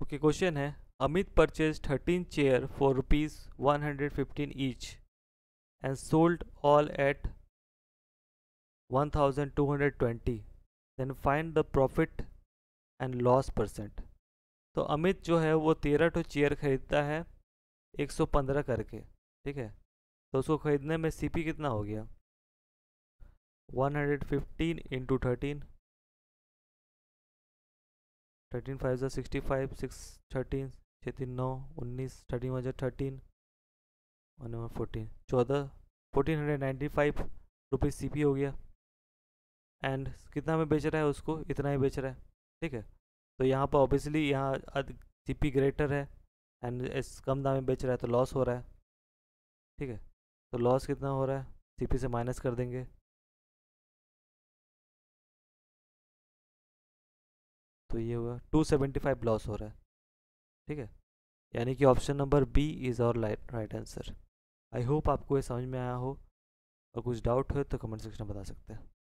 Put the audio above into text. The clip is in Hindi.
ओके, क्वेश्चन है Amit purchase 13 chair for rupees 115 each and sold all at 1220, then find the profit and loss percent. तो अमित जो है वो 13 तो चेयर खरीदता है 115 करके, ठीक है। तो उसको खरीदने में सीपी कितना हो गया, 115 इंटू 13, 13 फाइव ज़ा 65, 6 13, 6 3 9 19, 13 1 13, 1 14 14, 1495 रुपीज़ सीपी हो गया। एंड कितना में बेच रहा है उसको, इतना ही बेच रहा है, ठीक है। तो यहाँ पर ऑब्वियसली यहाँ सीपी ग्रेटर है एंड इस कम दाम में बेच रहा है तो लॉस हो रहा है, ठीक है। तो लॉस कितना हो रहा है, सीपी से माइनस कर देंगे, तो ये हुआ 275 लॉस हो रहा है, ठीक है। यानी कि option number B is our right answer. I hope आपको ये समझ में आया हो, और कुछ डाउट हो तो कमेंट सेक्शन में बता सकते हैं।